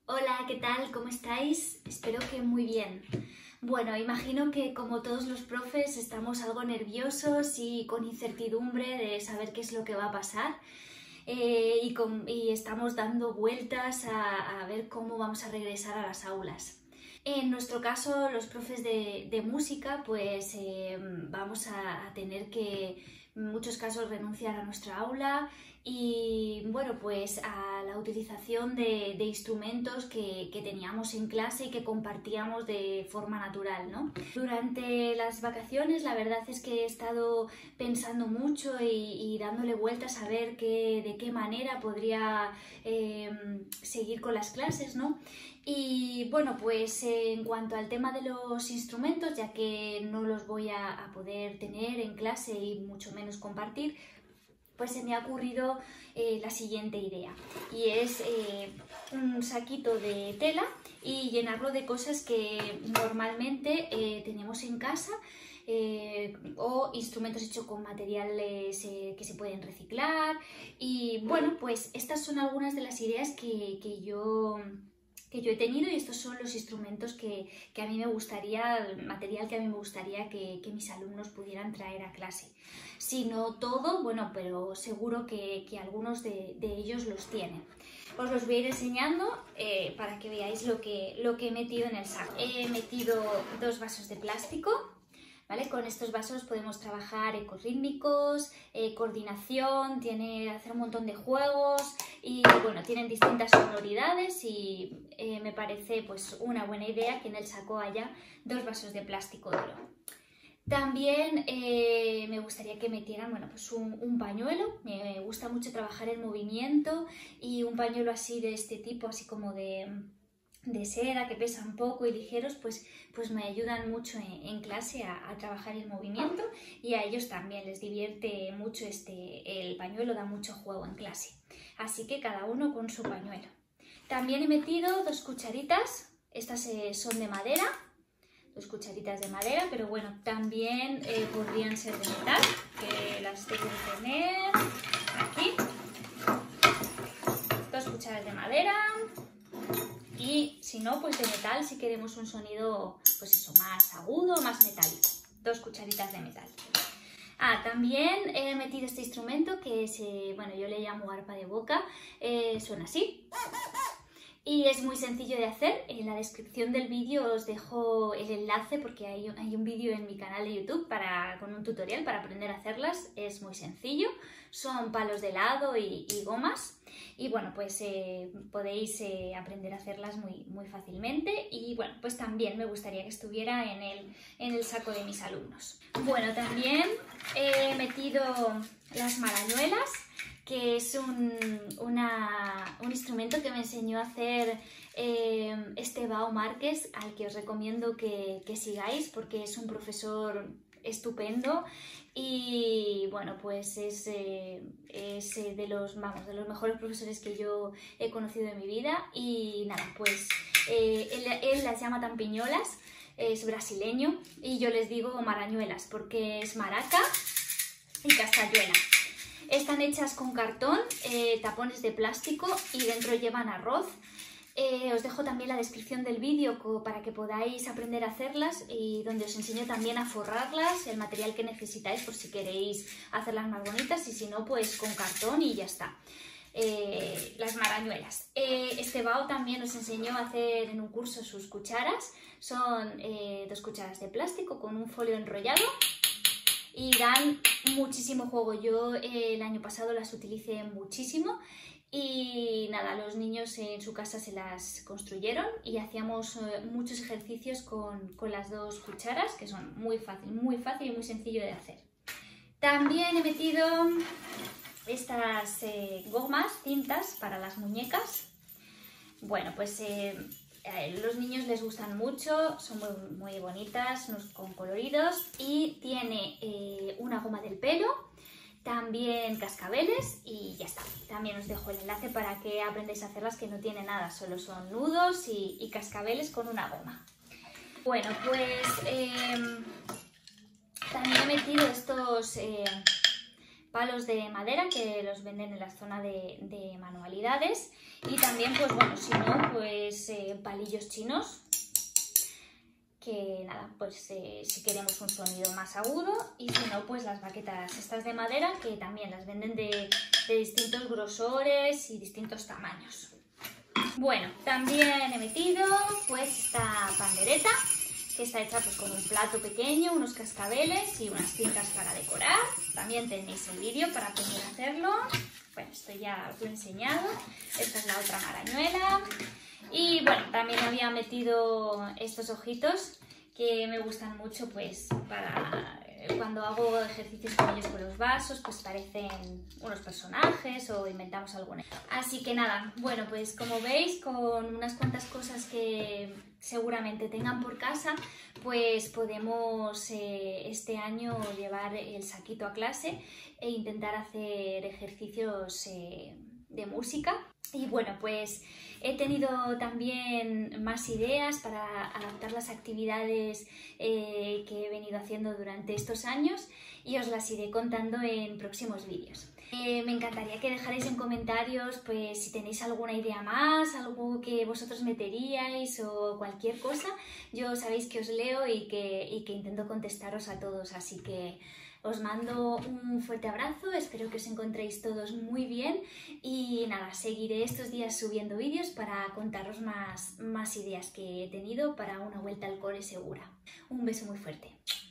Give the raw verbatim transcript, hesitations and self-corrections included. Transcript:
Hola, ¿qué tal? ¿Cómo estáis? Espero que muy bien. Bueno, imagino que como todos los profes estamos algo nerviosos y con incertidumbre de saber qué es lo que va a pasar eh, y, con, y estamos dando vueltas a, a ver cómo vamos a regresar a las aulas. En nuestro caso, los profes de, de música, pues eh, vamos a, a tener que, en muchos casos, renunciar a nuestra aula y, bueno, pues a la utilización de, de instrumentos que, que teníamos en clase y que compartíamos de forma natural, ¿no? Durante las vacaciones, la verdad es que he estado pensando mucho y, y dándole vueltas a ver qué, de qué manera podría eh, seguir con las clases, ¿no? Y bueno, pues eh, en cuanto al tema de los instrumentos, ya que no los voy a, a poder tener en clase y mucho menos compartir, pues se me ha ocurrido eh, la siguiente idea, y es eh, un saquito de tela y llenarlo de cosas que normalmente eh, tenemos en casa, eh, o instrumentos hechos con materiales eh, que se pueden reciclar. Y bueno, pues estas son algunas de las ideas que, que yo... que yo he tenido, y estos son los instrumentos que, que a mí me gustaría, el material que a mí me gustaría que, que mis alumnos pudieran traer a clase. Si no todo, bueno, pero seguro que, que algunos de, de ellos los tienen. Os los voy a ir enseñando eh, para que veáis lo que, lo que he metido en el saco. He metido dos vasos de plástico. ¿Vale? Con estos vasos podemos trabajar ecorrítmicos, eh, coordinación, tiene hacer un montón de juegos y bueno, tienen distintas sonoridades y eh, me parece pues una buena idea que en el saco haya dos vasos de plástico duro. También eh, me gustaría que metieran bueno, pues un, un pañuelo. Me gusta mucho trabajar el movimiento, y un pañuelo así de este tipo, así como de... de seda, que pesan poco y ligeros, pues, pues me ayudan mucho en, en clase a, a trabajar el movimiento, y a ellos también les divierte mucho este, el pañuelo, da mucho juego en clase. Así que cada uno con su pañuelo. También he metido dos cucharitas, estas eh, son de madera, dos cucharitas de madera, pero bueno, también eh, podrían ser de metal, que las tengo que tener aquí. Dos cucharas de madera. Y si no, pues de metal, si queremos un sonido, pues eso, más agudo, más metálico. Dos cucharitas de metal. Ah, también he metido este instrumento que es, eh, bueno, yo le llamo arpa de boca. Eh, suena así. Y es muy sencillo de hacer. En la descripción del vídeo os dejo el enlace, porque hay, hay un vídeo en mi canal de YouTube para, con un tutorial para aprender a hacerlas. Es muy sencillo. Son palos de helado y, y gomas. Y bueno, pues eh, podéis eh, aprender a hacerlas muy, muy fácilmente. Y bueno, pues también me gustaría que estuviera en el, en el saco de mis alumnos. Bueno, también he metido las marañuelas, que es un, una, un instrumento que me enseñó a hacer eh, Estebao Márquez, al que os recomiendo que, que sigáis, porque es un profesor estupendo. Y bueno, pues es, eh, es de, los, vamos, de los mejores profesores que yo he conocido en mi vida. Y nada, pues eh, él, él las llama tampiñolas, es brasileño, y yo les digo marañuelas porque es maraca y castañuela. Están hechas con cartón, eh, tapones de plástico, y dentro llevan arroz. Eh, os dejo también la descripción del vídeo para que podáis aprender a hacerlas, y donde os enseño también a forrarlas, el material que necesitáis por si queréis hacerlas más bonitas, y si no, pues con cartón y ya está. Eh, las marañuelas. Eh, Estebao también os enseñó a hacer en un curso sus cucharas. Son eh, dos cucharas de plástico con un folio enrollado y dan muchísimo juego. Yo eh, el año pasado las utilicé muchísimo. Y nada, los niños en su casa se las construyeron y hacíamos eh, muchos ejercicios con, con las dos cucharas, que son muy fácil, muy fácil y muy sencillo de hacer. También he metido estas eh, gomas, cintas para las muñecas. Bueno, pues eh, a los niños les gustan mucho, son muy, muy bonitas, con coloridos, y tiene eh, una goma del pelo, también cascabeles, y ya está. También os dejo el enlace para que aprendáis a hacerlas, que no tiene nada, solo son nudos y, y cascabeles con una goma. Bueno, pues eh, también he metido estos eh, palos de madera que los venden en la zona de, de manualidades, y también, pues bueno, si no, pues palillos chinos, que nada, pues eh, si queremos un sonido más agudo, y si no, pues las baquetas estas de madera, que también las venden de, de distintos grosores y distintos tamaños. Bueno, también he metido pues esta pandereta, que está hecha pues con un plato pequeño, unos cascabeles y unas cintas para decorar. También tenéis el vídeo para aprender a hacerlo. Bueno, esto ya os lo he enseñado. Esta es la otra marañuela. Y bueno, también había metido estos ojitos que me gustan mucho pues para cuando hago ejercicios con ellos con los vasos, pues parecen unos personajes o inventamos alguna. Así que nada, bueno, pues como veis, con unas cuantas cosas que seguramente tengan por casa, pues podemos eh, este año llevar el saquito a clase e intentar hacer ejercicios eh, de música. Y bueno, pues he tenido también más ideas para adaptar las actividades eh, que he venido haciendo durante estos años y os las iré contando en próximos vídeos. Eh, me encantaría que dejarais en comentarios pues si tenéis alguna idea más, algo que vosotros meteríais o cualquier cosa. Yo sabéis que os leo y que, y que intento contestaros a todos, así que os mando un fuerte abrazo, espero que os encontréis todos muy bien y nada, seguiré estos días subiendo vídeos para contaros más, más ideas que he tenido para una vuelta al cole segura. Un beso muy fuerte.